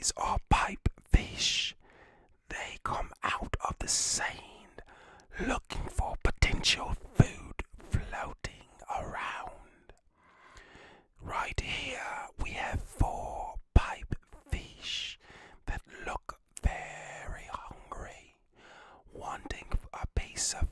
These are pipefish. They come out of the sand looking for potential food floating around. Right here we have 4 pipefish that look very hungry, wanting a piece of